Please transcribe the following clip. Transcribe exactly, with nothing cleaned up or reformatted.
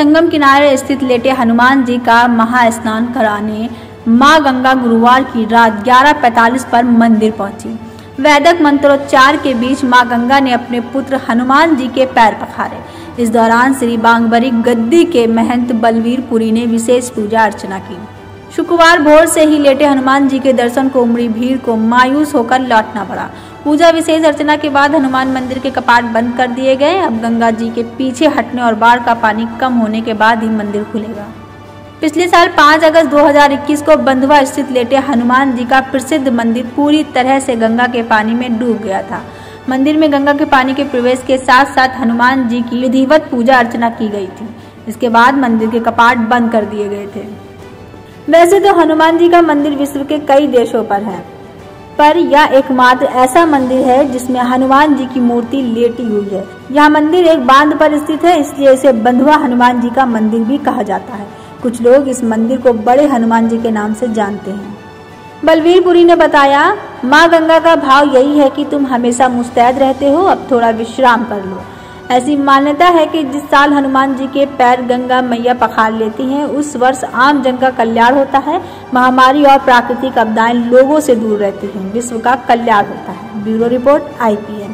संगम किनारे स्थित लेटे हनुमान जी का महास्नान कराने मां गंगा गुरुवार की रात ग्यारह पैंतालीस पर मंदिर पहुंची। वैदिक मंत्रोच्चार के बीच मां गंगा ने अपने पुत्र हनुमान जी के पैर पखारे। इस दौरान श्री बांगबरी गद्दी के महंत बलवीर पुरी ने विशेष पूजा अर्चना की। शुक्रवार भोर से ही लेटे हनुमान जी के दर्शन को उमड़ी भीड़ को मायूस होकर लौटना पड़ा। पूजा विशेष अर्चना के बाद हनुमान मंदिर के कपाट बंद कर दिए गए। अब गंगा जी के पीछे हटने और बाढ़ का पानी कम होने के बाद ही मंदिर खुलेगा। पिछले साल पाँच अगस्त दो हज़ार इक्कीस को बंधवा स्थित लेटे हनुमान जी का प्रसिद्ध मंदिर पूरी तरह से गंगा के पानी में डूब गया था। मंदिर में गंगा के पानी के प्रवेश के साथ साथ हनुमान जी की विधिवत पूजा अर्चना की गई थी। इसके बाद मंदिर के कपाट बंद कर दिए गए थे। वैसे तो हनुमान जी का मंदिर विश्व के कई देशों पर है, पर यह एकमात्र ऐसा मंदिर है जिसमें हनुमान जी की मूर्ति लेटी हुई है। यह मंदिर एक बांध पर स्थित है, इसलिए इसे बंधवा हनुमान जी का मंदिर भी कहा जाता है। कुछ लोग इस मंदिर को बड़े हनुमान जी के नाम से जानते हैं। बलवीर पुरी ने बताया, माँ गंगा का भाव यही है कि तुम हमेशा मुस्तैद रहते हो, अब थोड़ा विश्राम कर लो। ऐसी मान्यता है कि जिस साल हनुमान जी के पैर गंगा मैया पखार लेती हैं, उस वर्ष आम जन का कल्याण होता है, महामारी और प्राकृतिक आपदाएं लोगों से दूर रहती हैं, विश्व का कल्याण होता है। Bureau report I P N.